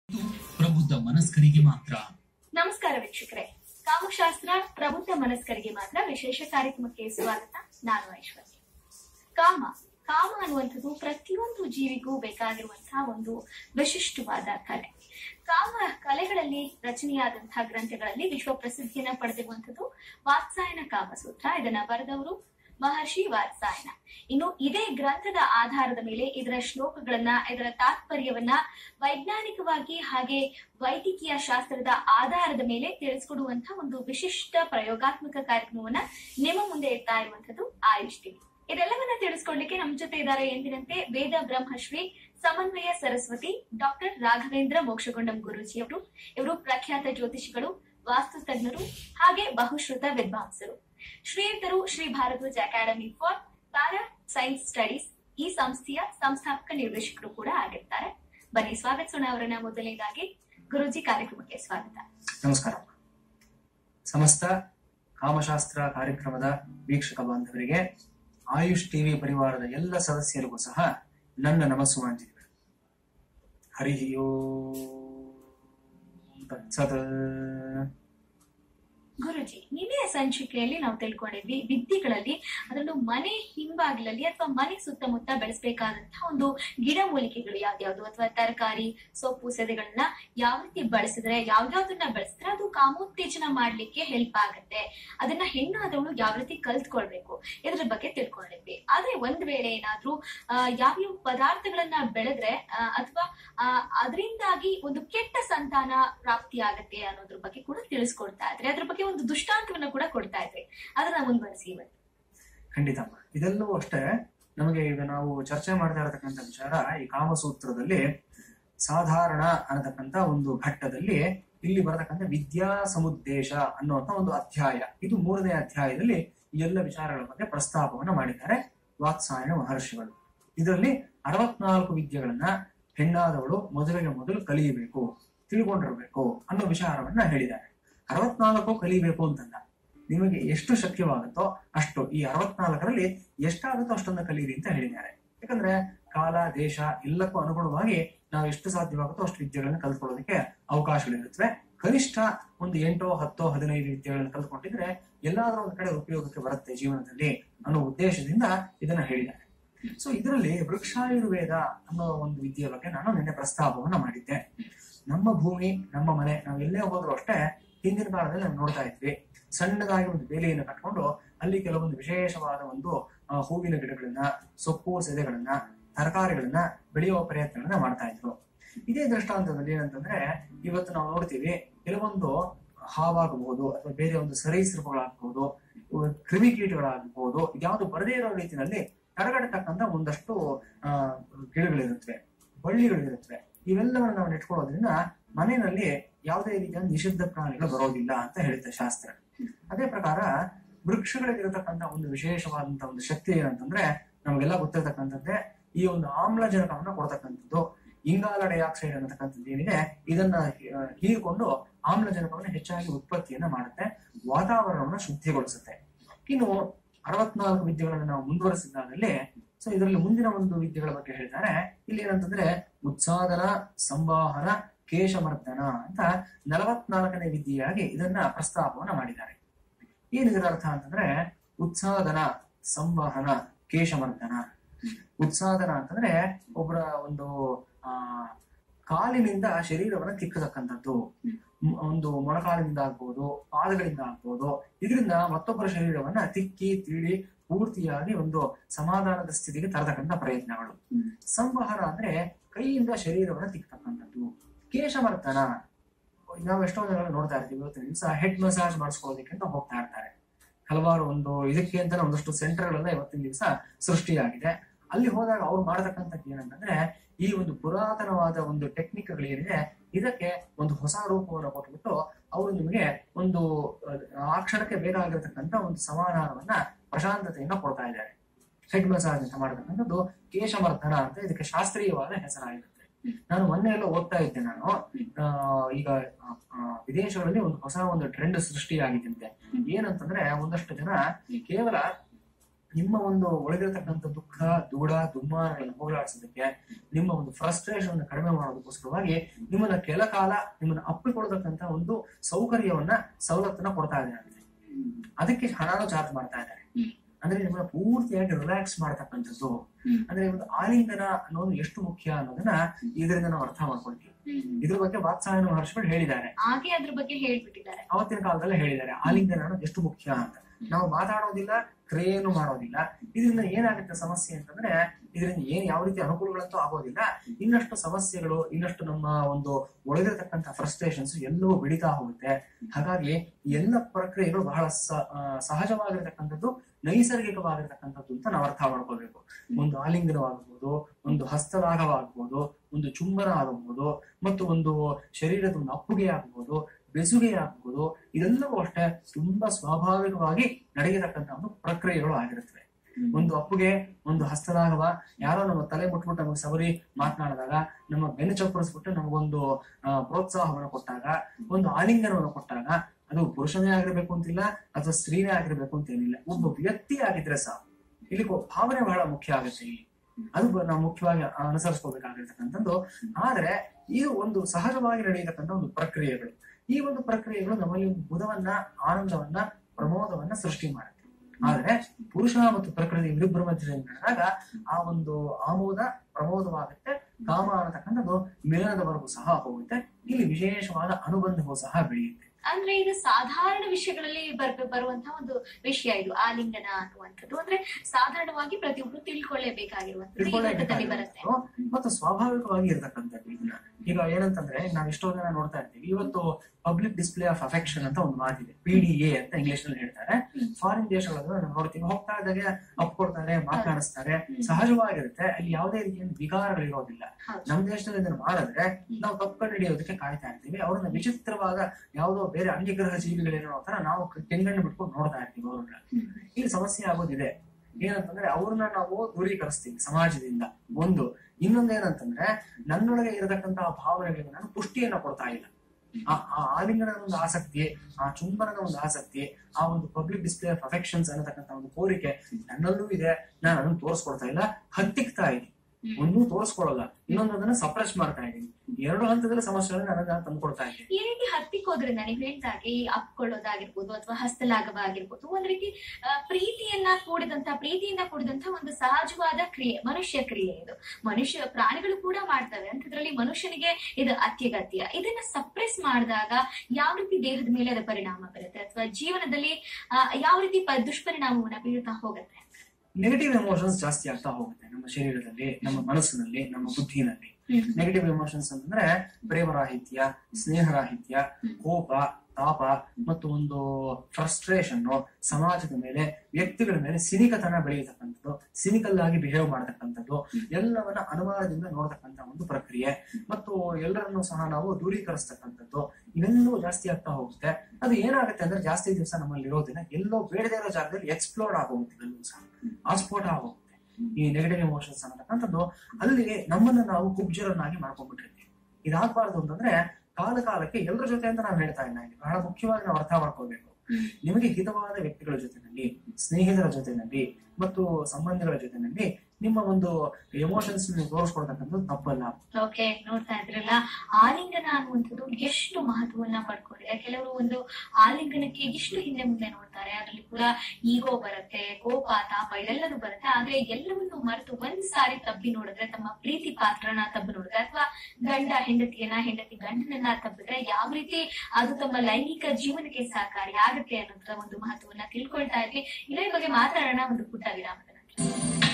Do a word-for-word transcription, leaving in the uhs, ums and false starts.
ಪ್ರಬುದ್ಧ ಮನಸ್ಕರಿಗೆ ಮಾತ್ರ. ನಮಸ್ಕಾರ ವೀಕ್ಷಕರೇ, ಕಾಮಶಾಸ್ತ್ರ ಪ್ರಬುದ್ಧ ಮನಸ್ಕರಿಗೆ ಮಾತ್ರ ವಿಶೇಷ ಕಾರ್ಯಕ್ರಮಕ್ಕೆ ಸ್ವಾಗತ. ನಾನು ಐಶ್ವರ್ಯ. ಕಾಮ ಕಾಮ ಅನ್ನುವಂಥದ್ದು ಪ್ರತಿಯೊಂದು ಜೀವಿಗೂ ಬೇಕಾಗಿರುವಂತಹ ಒಂದು ವಿಶಿಷ್ಟವಾದ ಕಲೆ. ಕಾಮ ಕಲೆಗಳಲ್ಲಿ ರಚನೆಯಾದಂತಹ ಗ್ರಂಥಗಳಲ್ಲಿ ವಿಶ್ವ ಪ್ರಸಿದ್ಧಿಯನ್ನ ಪಡೆದಿರುವಂಥದ್ದು ವಾತ್ಸಾಯನ ಕಾಮಸೂತ್ರ. ಇದನ್ನ ಬರೆದವರು ಮಹರ್ಷಿ ವಾತ್ಸಾಯನ. ಇನ್ನು ಇದೇ ಗ್ರಂಥದ ಆಧಾರದ ಮೇಲೆ ಇದರ ಶ್ಲೋಕಗಳನ್ನ, ಇದರ ತಾತ್ಪರ್ಯವನ್ನ ವೈಜ್ಞಾನಿಕವಾಗಿ ಹಾಗೆ ವೈದ್ಯಕೀಯ ಶಾಸ್ತ್ರದ ಆಧಾರದ ಮೇಲೆ ತಿಳಿಸ್ಕೊಡುವಂತಹ ಒಂದು ವಿಶಿಷ್ಟ ಪ್ರಯೋಗಾತ್ಮಕ ಕಾರ್ಯಕ್ರಮವನ್ನ ನಿಮ್ಮ ಮುಂದೆ ಇಡ್ತಾ ಇರುವಂತದ್ದು ಆಯುಷ್ ಟಿವಿ. ಇದೆಲ್ಲವನ್ನ ತಿಳಿಸ್ಕೊಡ್ಲಿಕ್ಕೆ ನಮ್ಮ ಜೊತೆ ಇದ್ದಾರೆ ಎಂದಿನಂತೆ ವೇದ ಬ್ರಹ್ಮ ಶ್ರೀ ಸಮನ್ವಯ ಸರಸ್ವತಿ ಡಾಕ್ಟರ್ ರಾಘವೇಂದ್ರ ಮೋಕ್ಷಗುಂಡಂ ಗುರುಜಿ ಅವರು. ಇವರು ಪ್ರಖ್ಯಾತ ಜ್ಯೋತಿಷಿಗಳು, ವಾಸ್ತು ತಜ್ಞರು ಹಾಗೆ ಬಹುಶ್ರುತ ವಿದ್ವಾಂಸರು. ಶ್ರೀಯುತರು Shri Bharadwaj academy for para science studies ಈ ಸಂಸ್ಥೆಯ ಸಂಸ್ಥಾಪಕ ನಿರ್ದೇಶಕರು ಕೂಡ ಆಗಿರ್ತಾರೆ. ಬನ್ನಿ ಸ್ವಾಗತಿಸೋಣ ಅವರನ್ನ. ಮೊದಲನೇದಾಗಿ ಗುರುಜಿ, ಕಾರ್ಯಕ್ರಮಕ್ಕೆ ಸ್ವಾಗತ. ನಮಸ್ಕಾರ. ಸಮಸ್ತ ಕಾಮಶಾಸ್ತ್ರ ಕಾರ್ಯಕ್ರಮದ ವೀಕ್ಷಕ ಬಾಂಧವರಿಗೆ, ಆಯುಷ್ ಟಿವಿ ಪರಿವಾರದ ಎಲ್ಲ ಸದಸ್ಯರಿಗೂ ಸಹ ನನ್ನ ನಮಸ್ಸುಮಾಂಜಲಿಗಳು. ಹರಿ ಓಂ ತತ್ಸತ್. ಗುರುಜಿ, ನಿನ್ನೆಯ ಸಂಚಿಕೆಯಲ್ಲಿ ನಾವು ತಿಳ್ಕೊಂಡಿದ್ವಿ ವಿದ್ಯೆಗಳಲ್ಲಿ ಅದರಲ್ಲೂ ಮನೆ ಹಿಂಬಾಗಿಲಲ್ಲಿ ಅಥವಾ ಮನೆ ಸುತ್ತಮುತ್ತ ಬೆಳೆಸಬೇಕಾದಂತಹ ಒಂದು ಗಿಡಮೂಲಿಕೆಗಳು ಯಾವ್ಯಾವ್ದು ಅಥವಾ ತರಕಾರಿ, ಸೊಪ್ಪು, ಸೆದೆಗಳನ್ನ ಯಾವ ರೀತಿ ಬಳಸಿದ್ರೆ, ಯಾವ್ಯಾವ್ದನ್ನ ಬೆಳೆಸಿದ್ರೆ ಅದು ಕಾಮೋತ್ತೇಜನ ಮಾಡ್ಲಿಕ್ಕೆ ಹೆಲ್ಪ್ ಆಗುತ್ತೆ, ಅದನ್ನ ಹೆಣ್ಣಾದವಳು ಯಾವ ರೀತಿ ಕಲ್ತ್ಕೊಳ್ಬೇಕು, ಇದ್ರ ಬಗ್ಗೆ ತಿಳ್ಕೊಂಡಿದ್ವಿ. ಆದ್ರೆ ಒಂದ್ ವೇಳೆ ಏನಾದ್ರೂ ಅಹ್ ಯಾವ್ಯಾವ ಪದಾರ್ಥಗಳನ್ನ ಬೆಳೆದ್ರೆ ಅಥವಾ ಅದರಿಂದಾಗಿ ಒಂದು ಕೆಟ್ಟ ಸಂತಾನ ಪ್ರಾಪ್ತಿ ಆಗತ್ತೆ ಅನ್ನೋದ್ರ ಬಗ್ಗೆ ಕೂಡ ತಿಳಿಸ್ಕೊಡ್ತಾ ಇದ್ರೆ, ಅದ್ರ ಬಗ್ಗೆ ಒಂದು ದುಷ್ಟಾಂತವನ್ನ ಕೂಡ ಕೊಡ್ತಾ ಇದ್ರಿ. ಅದನ್ನ ಮುಂದುವರಿಸಿ ಇವತ್ತು. ಖಂಡಿತಮ್ಮ. ಇದೆಲ್ಲವೂ ಅಷ್ಟೇ. ನಮಗೆ ಈಗ ನಾವು ಚರ್ಚೆ ಮಾಡ್ತಾ ಇರತಕ್ಕಂಥ ವಿಚಾರ ಈ ಕಾಮಸೂತ್ರದಲ್ಲಿ ಸಾಧಾರಣ ಅನ್ನತಕ್ಕಂಥ ಒಂದು ಘಟ್ಟದಲ್ಲಿ ಇಲ್ಲಿ ಬರತಕ್ಕಂಥ ವಿದ್ಯಾ ಸಮುದ್ದೇಶ ಅನ್ನುವಂಥ ಒಂದು ಅಧ್ಯಾಯ. ಇದು ಮೂರನೇ ಅಧ್ಯಾಯದಲ್ಲಿ ಈ ಎಲ್ಲ ವಿಚಾರಗಳ ಬಗ್ಗೆ ಪ್ರಸ್ತಾಪವನ್ನ ಮಾಡಿದ್ದಾರೆ ವಾತ್ಸಾಯನ ಮಹರ್ಷಿಗಳು. ಇದರಲ್ಲಿ ಅರವತ್ನಾಲ್ಕು ವಿದ್ಯೆಗಳನ್ನ ಹೆಣ್ಣಾದವಳು ಮೊದಲಿಗೆ ಮೊದಲು ಕಲಿಯಬೇಕು, ತಿಳ್ಕೊಂಡಿರ್ಬೇಕು ಅನ್ನೋ ವಿಚಾರವನ್ನ ಹೇಳಿದ್ದಾರೆ. ಅರವತ್ನಾಲ್ಕು ಕಲಿಬೇಕು ಅಂತಲ್ಲ, ನಿಮಗೆ ಎಷ್ಟು ಶಕ್ಯವಾಗುತ್ತೋ ಅಷ್ಟು, ಈ ಅರವತ್ನಾಲ್ಕರಲ್ಲಿ ಎಷ್ಟಾಗುತ್ತೋ ಅಷ್ಟೊಂದು ಕಲೀರಿ ಅಂತ ಹೇಳಿದ್ದಾರೆ. ಯಾಕಂದ್ರೆ ಕಾಲ, ದೇಶ ಎಲ್ಲಕ್ಕೂ ಅನುಗುಣವಾಗಿ ನಾವು ಎಷ್ಟು ಸಾಧ್ಯವಾಗುತ್ತೋ ಅಷ್ಟು ವಿದ್ಯೆಗಳನ್ನ ಕಲ್ತ್ಕೊಳ್ಳೋದಕ್ಕೆ ಅವಕಾಶಗಳಿರುತ್ತವೆ. ಕನಿಷ್ಠ ಒಂದು ಎಂಟೋ ಹತ್ತೋ ಹದಿನೈದು ವಿದ್ಯೆಗಳನ್ನ ಕಲ್ತ್ಕೊಂಡಿದ್ರೆ ಎಲ್ಲಾದ್ರೂ ಒಂದು ಕಡೆ ಉಪಯೋಗಕ್ಕೆ ಬರುತ್ತೆ ಜೀವನದಲ್ಲಿ ಅನ್ನೋ ಉದ್ದೇಶದಿಂದ ಇದನ್ನ ಹೇಳಿದ್ದಾರೆ. ಸೊ ಇದರಲ್ಲಿ ವೃಕ್ಷಾಯುರ್ವೇದ ಅನ್ನೋ ಒಂದು ವಿದ್ಯೆಯ ಬಗ್ಗೆ ನಾನು ನಿನ್ನೆ ಪ್ರಸ್ತಾಪವನ್ನ ಮಾಡಿದ್ದೆ. ನಮ್ಮ ಭೂಮಿ, ನಮ್ಮ ಮನೆ, ನಾವು ಎಲ್ಲೇ ಹೋದ್ರೂ ಅಷ್ಟೇ ಹಿಂದಿನ ಕಾಲದಲ್ಲಿ ನಾವು ನೋಡ್ತಾ ಇದ್ವಿ, ಸಣ್ಣದಾಗಿ ಒಂದು ಬೇಲಿಯನ್ನು ಕಟ್ಕೊಂಡು ಅಲ್ಲಿ ಕೆಲವೊಂದು ವಿಶೇಷವಾದ ಒಂದು ಹೂವಿನ ಗಿಡಗಳನ್ನ, ಸೊಪ್ಪು ಸೆದೆಗಳನ್ನ, ತರಕಾರಿಗಳನ್ನ ಬೆಳೆಯುವ ಪ್ರಯತ್ನಗಳನ್ನ ಮಾಡ್ತಾ ಇದ್ರು. ಇದೇ ದೃಷ್ಟಾಂತದಲ್ಲಿ ಏನಂತಂದ್ರೆ, ಇವತ್ತು ನಾವು ನೋಡ್ತೀವಿ ಕೆಲವೊಂದು ಹಾವಾಗಬಹುದು ಅಥವಾ ಬೇರೆ ಒಂದು ಸರೀಸೃಪಗಳಾಗಬಹುದು, ಕ್ರಿಮಿಕೀಟಗಳಾಗಬಹುದು, ಇದ್ಯಾವುದು ಬರದೇ ಇರೋ ರೀತಿಯಲ್ಲಿ ತಡೆಗಟ್ಟತಕ್ಕಂಥ ಒಂದಷ್ಟು ಅಹ್ ಗಿಡಗಳಿರುತ್ತವೆ, ಬಳ್ಳಿಗಳಿರುತ್ತವೆ. ಇವೆಲ್ಲವನ್ನು ನಾವು ನೆಟ್ಕೊಳ್ಳೋದ್ರಿಂದ ಮನೆಯಲ್ಲಿ ಯಾವುದೇ ರೀತಿಯ ನಿಷಿದ್ಧ ಪ್ರಾಣಿಗಳು ಬರೋದಿಲ್ಲ ಅಂತ ಹೇಳುತ್ತೆ ಶಾಸ್ತ್ರ. ಅದೇ ಪ್ರಕಾರ ವೃಕ್ಷಗಳಿಗಿರತಕ್ಕಂಥ ಒಂದು ವಿಶೇಷವಾದಂತಹ ಒಂದು ಶಕ್ತಿ ಏನಂತಂದ್ರೆ, ನಮಗೆಲ್ಲ ಗೊತ್ತಿರತಕ್ಕಂಥದ್ದೇ ಈ ಒಂದು ಆಮ್ಲಜನಕವನ್ನ ಕೊಡ್ತಕ್ಕಂಥದ್ದು. ಇಂಗಾಲ ಡೈಆಕ್ಸೈಡ್ ಅನ್ನತಕ್ಕಂಥದ್ದು ಏನಿದೆ, ಇದನ್ನ ಹೀರಿಕೊಂಡು ಆಮ್ಲಜನಕವನ್ನ ಹೆಚ್ಚಾಗಿ ಉತ್ಪತ್ತಿಯನ್ನ ಮಾಡುತ್ತೆ, ವಾತಾವರಣವನ್ನ ಶುದ್ಧಿಗೊಳಿಸುತ್ತೆ. ಇನ್ನು ಅರವತ್ನಾಲ್ಕು ವಿದ್ಯೆಗಳನ್ನು ನಾವು ಮುಂದುವರೆಸಿದ್ದಾದಲ್ಲಿ, ಸೊ ಇದರಲ್ಲಿ ಮುಂದಿನ ಒಂದು ವಿದ್ಯೆಗಳ ಬಗ್ಗೆ ಹೇಳ್ತಾರೆ. ಇಲ್ಲಿ ಏನಂತಂದ್ರೆ ಉತ್ಸಾದನ, ಸಂವಾಹನ, ಕೇಶಮರ್ದನ ಅಂತ ನಲವತ್ನಾಲ್ಕನೇ ವಿದ್ಯೆಯಾಗಿ ಇದನ್ನ ಪ್ರಸ್ತಾಪವನ್ನ ಮಾಡಿದ್ದಾರೆ. ಏನಿದರ ಅರ್ಥ ಅಂತಂದ್ರೆ, ಉತ್ಸಾದನ, ಸಂವಹನ, ಕೇಶಮರ್ದನ. ಉತ್ಸಾದನ ಅಂತಂದ್ರೆ ಒಬ್ಬರ ಒಂದು ಆ ಕಾಲಿನಿಂದ ಶರೀರವನ್ನ ತಿಕ್ಕತಕ್ಕಂಥದ್ದು, ಒಂದು ಮೊಣಕಾಲಿನಿಂದ ಆಗ್ಬಹುದು, ಪಾದಗಳಿಂದ ಆಗ್ಬಹುದು. ಇದರಿಂದ ಮತ್ತೊಬ್ಬರ ಶರೀರವನ್ನ ತಿಕ್ಕಿ ತೀಡಿ ಪೂರ್ತಿಯಾಗಿ ಒಂದು ಸಮಾಧಾನದ ಸ್ಥಿತಿಗೆ ತರತಕ್ಕಂಥ ಪ್ರಯತ್ನಗಳು. ಸಂವಹನ ಅಂದ್ರೆ ಕೈಯಿಂದ ಶರೀರವನ್ನ ತಿಕ್ಕತಕ್ಕಂಥದ್ದು. ಕೇಶಮರ್ದನ, ನಾವು ಎಷ್ಟೋ ಜನಗಳನ್ನ ನೋಡ್ತಾ ಇರ್ತೀವಿ, ಇವತ್ತಿನ ದಿವಸ ಹೆಡ್ ಮಸಾಜ್ ಮಾಡಿಸ್ಕೊಳ್ಳೋದಕ್ಕೆ ಅಂತ ಹೋಗ್ತಾ ಇರ್ತಾರೆ. ಹಲವಾರು ಒಂದು ಇದಕ್ಕೆ ಅಂತ ಒಂದಷ್ಟು ಸೆಂಟರ್ಗಳೆಲ್ಲ ಇವತ್ತಿನ ದಿವಸ ಸೃಷ್ಟಿಯಾಗಿದೆ. ಅಲ್ಲಿ ಹೋದಾಗ ಅವ್ರು ಮಾಡತಕ್ಕಂಥದ್ದು ಏನಂತಂದ್ರೆ, ಈ ಒಂದು ಪುರಾತನವಾದ ಒಂದು ಟೆಕ್ನಿಕ್ಗಳೇನಿದೆ ಇದಕ್ಕೆ ಒಂದು ಹೊಸ ರೂಪವನ್ನು ಕೊಟ್ಬಿಟ್ಟು ಅವರು ನಿಮಗೆ ಒಂದು ಆ ಕ್ಷಣಕ್ಕೆ ಬೇಕಾಗಿರತಕ್ಕಂಥ ಒಂದು ಸಮಾಧಾನವನ್ನ, ಪ್ರಶಾಂತತೆಯನ್ನ ಕೊಡ್ತಾ ಇದ್ದಾರೆ. ಹೆಡ್ ಮಸಾಜ್ ಅಂತ ಮಾಡತಕ್ಕಂಥದ್ದು ಕೇಶಮರ್ದನ ಅಂತ ಇದಕ್ಕೆ ಶಾಸ್ತ್ರೀಯವಾದ ಹೆಸರಾಗಿರುತ್ತೆ. ನಾನು ಮೊನ್ನೆ ಎಲ್ಲ ಓದ್ತಾ ಇದ್ದೆ, ನಾನು ಈಗ ವಿದೇಶಗಳಲ್ಲಿ ಒಂದು ಹೊಸ ಒಂದು ಟ್ರೆಂಡ್ ಸೃಷ್ಟಿಯಾಗಿದ್ದಂತೆ. ಏನಂತಂದ್ರೆ, ಒಂದಷ್ಟು ಜನ ಕೇವಲ ನಿಮ್ಮ ಒಂದು ಒಳಗಿರತಕ್ಕಂಥ ದುಃಖ ದೂಡ ದುಮ್ಮಾನಗಳನ್ನ ಹೋಗಲಾಡಿಸೋದಕ್ಕೆ, ನಿಮ್ಮ ಒಂದು ಫ್ರಸ್ಟ್ರೇಷನ್ ಅನ್ನು ಕಡಿಮೆ ಮಾಡೋದಕ್ಕೋಸ್ಕರವಾಗಿ ನಿಮ್ಮನ್ನ ಕೆಲ ಕಾಲ ನಿಮ್ಮನ್ನ ಅಪ್ಪಿಕೊಳ್ಳತಕ್ಕಂತ ಒಂದು ಸೌಕರ್ಯವನ್ನ ಸವಲತ್ತನ್ನ ಕೊಡ್ತಾ ಇದ್ದಾರೆ. ಅದಕ್ಕೆ ಹಣನೂ ಚಾರ್ಜ್ ಮಾಡ್ತಾ ಇದ್ದಾರೆ. ಅಂದ್ರೆ ನಿಮ್ಮನ್ನ ಪೂರ್ತಿಯಾಗಿ ರಿಲ್ಯಾಕ್ಸ್ ಮಾಡತಕ್ಕಂಥದ್ದು. ಅಂದ್ರೆ ಒಂದು ಆಲಿಂಗನ ಅನ್ನೋದು ಎಷ್ಟು ಮುಖ್ಯ ಅನ್ನೋದನ್ನ ಇದರಿಂದ ನಾವು ಅರ್ಥ ಮಾಡ್ಕೊಳ್ತೀವಿ. ಇದ್ರ ಬಗ್ಗೆ ವಾತ್ಸಾಯನ ಮಹರ್ಷಿಗಳು ಹೇಳಿದ್ದಾರೆ, ಹಾಗೆ ಅದ್ರ ಬಗ್ಗೆ ಹೇಳ್ಬಿಟ್ಟಿದ್ದಾರೆ, ಅವತ್ತಿನ ಕಾಲದಲ್ಲೇ ಹೇಳಿದ್ದಾರೆ ಆಲಿಂಗನ ಅನ್ನೋದು ಎಷ್ಟು ಮುಖ್ಯ ಅಂತ. ನಾವು ಮಾತಾಡೋದಿಲ್ಲ, ಕ್ರಿಯೆಯನ್ನು ಮಾಡೋದಿಲ್ಲ. ಇದರಿಂದ ಏನಾಗುತ್ತೆ ಸಮಸ್ಯೆ ಅಂತಂದ್ರೆ, ಇದರಿಂದ ಏನ್ ಯಾವ ರೀತಿ ಅನುಕೂಲಗಳಂತೂ ಆಗೋದಿಲ್ಲ, ಇನ್ನಷ್ಟು ಸಮಸ್ಯೆಗಳು, ಇನ್ನಷ್ಟು ನಮ್ಮ ಒಂದು ಒಳಗಿರತಕ್ಕಂತ ಫ್ರಸ್ಟ್ರೇಷನ್ಸ್ ಎಲ್ಲವೂ ಬೆಳೀತಾ ಹೋಗುತ್ತೆ. ಹಾಗಾಗಿ ಎಲ್ಲ ಪ್ರಕ್ರಿಯೆಗಳು ಬಹಳ ಸಹಜವಾಗಿರ್ತಕ್ಕಂಥದ್ದು, ನೈಸರ್ಗಿಕವಾಗಿರ್ತಕ್ಕಂಥದ್ದು ಅಂತ ನಾವು ಅರ್ಥ ಮಾಡ್ಕೋಬೇಕು. ಒಂದು ಆಲಿಂಗನವಾಗಬಹುದು, ಒಂದು ಹಸ್ತಲಾಘವಾಗಬಹುದು, ಒಂದು ಚುಂಬನ ಆಗಬಹುದು, ಮತ್ತು ಒಂದು ಶರೀರದ ಒಂದು ಅಪ್ಪುಗೆ ಆಗಬಹುದು, ಬೆಸುಗೆ ಆಗಬಹುದು. ಇದೆಲ್ಲವೂ ಅಷ್ಟೇ ತುಂಬಾ ಸ್ವಾಭಾವಿಕವಾಗಿ ನಡೆಯತಕ್ಕಂಥ ಒಂದು ಪ್ರಕ್ರಿಯೆಗಳು ಆಗಿರುತ್ತವೆ. ಒಂದು ಅಪ್ಪುಗೆ, ಒಂದು ಹಸ್ತಲಾಘವ, ಯಾರೋ ನಮ್ಮ ತಲೆ ಮುಟ್ಬಿಟ್ಟು ನಮಗೆ ಸವರಿ ಮಾತನಾಡಿದಾಗ, ನಮ್ಮ ಬೆನ್ನು ಚಪ್ಪರಿಸ್ಬಿಟ್ಟು ನಮಗೊಂದು ಅಹ್ ಪ್ರೋತ್ಸಾಹವನ್ನು ಕೊಟ್ಟಾಗ, ಒಂದು ಆಲಿಂಗನವನ್ನು ಕೊಟ್ಟಾಗ, ಅದು ಪುರುಷನೇ ಆಗಿರ್ಬೇಕು ಅಂತಿಲ್ಲ ಅಥವಾ ಸ್ತ್ರೀನೇ ಆಗಿರ್ಬೇಕು ಅಂತ ಏನಿಲ್ಲ, ಒಬ್ಬ ವ್ಯಕ್ತಿ ಆಗಿದ್ರೆ ಸಾಕು. ಇಲ್ಲಿ ಭಾವನೆ ಬಹಳ ಮುಖ್ಯ ಆಗುತ್ತೆ. ಇಲ್ಲಿ ಅದು ನಾವು ಮುಖ್ಯವಾಗಿ ಅನುಸರಿಸ್ಕೋಬೇಕಾಗಿರ್ತಕ್ಕಂಥದ್ದು. ಆದ್ರೆ ಇದು ಒಂದು ಸಹಜವಾಗಿ ನಡೆಯತಕ್ಕಂಥ ಒಂದು ಪ್ರಕ್ರಿಯೆಗಳು. ಈ ಒಂದು ಪ್ರಕ್ರಿಯೆಗಳು ನಮ್ಮಲ್ಲಿ ಬುಧವನ್ನ, ಆನಂದವನ್ನ, ಪ್ರಮೋದವನ್ನ ಸೃಷ್ಟಿ ಮಾಡುತ್ತೆ. ಆದ್ರೆ ಪುರುಷ ಮತ್ತು ಪ್ರಕೃತಿ ಇಬ್ಬರ ಮಧ್ಯೆ ನಡೆದಾಗ ಆ ಒಂದು ಆಮೋದ ಪ್ರಮೋದವಾಗುತ್ತೆ, ಕಾಮ ಅನ್ನತಕ್ಕಂಥದ್ದು ಮಿಲನದವರೆಗೂ ಸಹ ಹೋಗುತ್ತೆ. ಇಲ್ಲಿ ವಿಶೇಷವಾದ ಅನುಬಂಧವೂ ಸಹ ಬೆಳೆಯುತ್ತೆ. ಅಂದ್ರೆ ಇದು ಸಾಧಾರಣ ವಿಷಯಗಳಲ್ಲಿ ಬರ್ ಬರುವಂತಹ ಒಂದು ವಿಷಯ ಇದು ಆಲಿಂಗನ ಅನ್ನುವಂಥದ್ದು. ಅಂದ್ರೆ ಸಾಧಾರಣವಾಗಿ ಪ್ರತಿಯೊಬ್ಬರು ತಿಳ್ಕೊಳ್ಳೇಬೇಕಾಗಿರುವಂತದ್ದು ಬರುತ್ತೆ ಮತ್ತು ಸ್ವಾಭಾವಿಕವಾಗಿ ಇರತಕ್ಕಂಥದ್ದು. ಇದನ್ನ ಈಗ ಏನಂತಂದ್ರೆ ನಾವ್ ಎಷ್ಟೋ ಜನ ನೋಡ್ತಾ ಇರ್ತೀವಿ, ಇವತ್ತು ಪಬ್ಲಿಕ್ ಡಿಸ್ಪ್ಲೇ ಆಫ್ ಅಫೆಕ್ಷನ್ ಅಂತ ಒಂದು ಮಾತಿದೆ, ಪಿ ಡಿ ಎ ಅಂತ ಇಂಗ್ಲಿಷ್ ನಲ್ಲಿ ಹೇಳ್ತಾರೆ. ಫಾರಿನ್ ದೇಶಗಳಲ್ಲಿ ನಾವು ನೋಡ್ತೀವಿ, ಹೋಗ್ತಾ ಇದ್ದಾಗೆ ಅಪ್ಕೊಡ್ತಾರೆ, ಮಾತನಾಡಿಸ್ತಾರೆ, ಸಹಜವಾಗಿರುತ್ತೆ. ಅಲ್ಲಿ ಯಾವುದೇ ರೀತಿಯ ವಿಕಾರಗಳಿರೋದಿಲ್ಲ. ನಮ್ಮ ದೇಶದಲ್ಲಿ ಇದನ್ನ ಮಾಡಿದ್ರೆ ನಾವು ತಪ್ಪು ಹಿಡಿಯೋದಕ್ಕೆ ಕಾಯ್ತಾ ಇರ್ತೀವಿ. ಅವ್ರನ್ನ ವಿಚಿತ್ರವಾದ ಯಾವುದೋ ಬೇರೆ ಅಂಗಗ್ರಹ ಜೀವಿಗಳೇನೋ ತರ ನಾವು ಕೆಂಗಣ್ಣು ಬಿಟ್ಕೊಂಡು ನೋಡ್ತಾ ಇರ್ತೀವಿ ಅವ್ರನ್ನ. ಇಲ್ಲಿ ಸಮಸ್ಯೆ ಆಗೋದಿದೆ. ಏನಂತಂದ್ರೆ ಅವ್ರನ್ನ ನಾವು ದೂರೀಕರಿಸ್ತೀವಿ ಸಮಾಜದಿಂದ. ಒಂದು ಇನ್ನೊಂದು ಏನಂತಂದ್ರೆ, ನನ್ನೊಳಗೆ ಇರತಕ್ಕಂತಹ ಭಾವನೆಗಳಿಗೆ ನಾನು ಪುಷ್ಟಿಯನ್ನ ಕೊಡ್ತಾ ಇಲ್ಲ. ಆ ಆ ಆಲಿಂಗನ ಒಂದು ಆಸಕ್ತಿ, ಆ ಚುಂಬನದ ಒಂದು ಆಸಕ್ತಿ, ಆ ಒಂದು ಪಬ್ಲಿಕ್ ಡಿಸ್ಪ್ಲೇ ಆಫ್ ಅಫೆಕ್ಷನ್ಸ್ ಅನ್ನತಕ್ಕಂಥ ಒಂದು ಕೋರಿಕೆ ನನ್ನಲ್ಲೂ ಇದೆ. ನಾನು ಅದನ್ನು ತೋರಿಸ್ಕೊಡ್ತಾ ಇಲ್ಲ, ಹತ್ತಿಕ್ತಾ ಇದ್ದೀನಿ. ಒಂದೂ ತೋರಿಸ್ಕೊಳ್ಳಲ್ಲ, ಇನ್ನೊಂದನ್ನ ಸಪ್ರೆಸ್ ಮಾಡ್ತಾ ಇದ್ದೀನಿ. ಎರಡು ಹಂತದಲ್ಲಿ ಸಮಸ್ಯೆಗಳನ್ನ ನನಗೆ ತಂದ್ಕೊಡ್ತಾ ಇದ್ದೀನಿ. ಈ ರೀತಿ ಹತ್ತಿಕ್ಕೋದ್ರಿಂದ ನೀವು ಹೇಳ್ದಾಗ ಈ ಅಪ್ಕೊಳ್ಳೋದಾಗಿರ್ಬೋದು ಅಥವಾ ಹಸ್ತಲಾಘವ ಆಗಿರ್ಬೋದು, ಒಂದ್ ರೀತಿ ಪ್ರೀತಿಯನ್ನ ಕೂಡಿದಂತ ಪ್ರೀತಿಯಿಂದ ಕೂಡಿದಂತ ಒಂದು ಸಹಜವಾದ ಕ್ರಿಯೆ, ಮನುಷ್ಯ ಕ್ರಿಯೆ ಇದು. ಮನುಷ್ಯ ಪ್ರಾಣಿಗಳು ಕೂಡ ಮಾಡ್ತವೆ, ಅಂತದ್ರಲ್ಲಿ ಮನುಷ್ಯನಿಗೆ ಇದು ಅತ್ಯಗತ್ಯ. ಇದನ್ನ ಸಪ್ರೆಸ್ ಮಾಡಿದಾಗ ಯಾವ ರೀತಿ ದೇಹದ ಮೇಲೆ ಅದರ ಪರಿಣಾಮ ಬರುತ್ತೆ, ಅಥವಾ ಜೀವನದಲ್ಲಿ ಅಹ್ ಯಾವ ರೀತಿ ದುಷ್ಪರಿಣಾಮವನ್ನ ಬೀಳ್ತಾ ಹೋಗುತ್ತೆ? ನೆಗೆಟಿವ್ ಎಮೋಷನ್ಸ್ ಜಾಸ್ತಿ ಆಗ್ತಾ ಹೋಗುತ್ತೆ ನಮ್ಮ ಶರೀರದಲ್ಲಿ, ನಮ್ಮ ಮನಸ್ಸಿನಲ್ಲಿ, ನಮ್ಮ ಬುದ್ಧಿನಲ್ಲಿ. ನೆಗೆಟಿವ್ ಎಮೋಷನ್ಸ್ ಅಂತಂದ್ರೆ ಪ್ರೇಮರಾಹಿತ್ಯ, ಸ್ನೇಹರಾಹಿತ್ಯ, ಕೋಪ, ತಾಪ ಮತ್ತು ಒಂದು ಫ್ರಸ್ಟ್ರೇಷನ್, ಸಮಾಜದ ಮೇಲೆ, ವ್ಯಕ್ತಿಗಳ ಮೇಲೆ ಸಿನಿಕತನ ಬೆಳೆಯತಕ್ಕಂಥದ್ದು, ಸಿನಿಕಲ್ ಆಗಿ ಬಿಹೇವ್ ಮಾಡತಕ್ಕಂಥದ್ದು, ಎಲ್ಲವನ್ನ ಅನುಮಾನದಿಂದ ನೋಡತಕ್ಕಂಥ ಒಂದು ಪ್ರಕ್ರಿಯೆ, ಮತ್ತು ಎಲ್ಲರನ್ನೂ ಸಹ ನಾವು ದೂರೀಕರಿಸ್ತಕ್ಕಂಥದ್ದು, ಇವೆಲ್ಲವೂ ಜಾಸ್ತಿ ಆಗ್ತಾ ಹೋಗುತ್ತೆ. ಅದು ಏನಾಗುತ್ತೆ ಅಂದ್ರೆ ಜಾಸ್ತಿ ದಿವಸ ನಮ್ಮಲ್ಲಿ ಇರೋದಿಲ್ಲ, ಎಲ್ಲೋ ಬೇಡದೇ ಇರೋ ಜಾಗದಲ್ಲಿ ಎಕ್ಸ್ಪ್ಲೋರ್ ಆಗೋಗುತ್ತೆ, ಎಲ್ಲವೂ ಸಹ ಆಸ್ಫೋಟ ಆಗೋಗುತ್ತೆ. ಈ ನೆಗೆಟಿವ್ ಎಮೋಷನ್ಸ್ ಅನ್ನತಕ್ಕಂಥದ್ದು ಅಲ್ಲಿಗೆ ನಮ್ಮನ್ನ ನಾವು ಕುಬ್ಜರನ್ನಾಗಿ ಮಾಡ್ಕೊಂಡ್ಬಿಟ್ಟಿರ್ತೀವಿ. ಇದಾಗಬಾರ್ದು ಅಂತಂದ್ರೆ ಕಾಲ ಕಾಲಕ್ಕೆ ಎಲ್ಲರ ಜೊತೆ ಅಂತ ನಾವು ಹೇಳ್ತಾ ಇಲ್ಲ, ಬಹಳ ಮುಖ್ಯವಾಗಿ ನಾವು ಅರ್ಥ ಮಾಡ್ಕೋಬೇಕು. ನಿಮಗೆ ಹಿತವಾದ ವ್ಯಕ್ತಿಗಳ ಜೊತೆನಲ್ಲಿ, ಸ್ನೇಹಿತರ ಜೊತೆನಲ್ಲಿ ಮತ್ತು ಸಂಬಂಧಿಗಳ ಜೊತೆನಲ್ಲಿ ನಿಮ್ಮ ಒಂದು ಎಮೋಷನ್ಸ್ ತೋರಿಸ್ಕೊಡ್ತಕ್ಕಂಥದ್ದು ತಪ್ಪಲ್ಲ. ಓಕೆ, ನೋಡ್ತಾ ಇದ್ರಲ್ಲ, ಆಲಿಂಗನ ಅನ್ನುವಂಥದ್ದು ಎಷ್ಟು ಮಹತ್ವವನ್ನ ಪಡ್ಕೊಂಡಿದೆ. ಕೆಲವರು ಒಂದು ಆಲಿಂಗನಕ್ಕೆ ಇಷ್ಟು ಹಿಂದೆ ಮುಂದೆ ನೋಡ್ತಾರೆ, ಅದರಲ್ಲಿ ಕೂಡ ಈಗೋ ಬರುತ್ತೆ, ಕೋಪ, ತಾಪ ಇದೆಲ್ಲರೂ ಬರುತ್ತೆ. ಆದ್ರೆ ಎಲ್ಲವನ್ನೂ ಮರೆತು ಒಂದ್ ಸಾರಿ ತಬ್ಬಿ ನೋಡಿದ್ರೆ, ತಮ್ಮ ಪ್ರೀತಿ ಪಾತ್ರನ ತಬ್ಬಿ ನೋಡಿದ್ರೆ, ಅಥವಾ ಗಂಡ ಹೆಂಡತಿಯನ್ನ, ಹೆಂಡತಿ ಗಂಡನನ್ನ ತಬ್ಬಿದ್ರೆ ಯಾವ ರೀತಿ ಅದು ತಮ್ಮ ಲೈಂಗಿಕ ಜೀವನಕ್ಕೆ ಸಹಕಾರಿ ಆಗುತ್ತೆ ಅನ್ನೋದ್ರ ಒಂದು ಮಹತ್ವವನ್ನ ತಿಳ್ಕೊಳ್ತಾ ಇದ್ವಿ. ಇದರ ಬಗ್ಗೆ ಮಾತಾಡೋಣ ಒಂದು ಪುಟ್ಟ ವಿರಾಮದ ನಂತರ.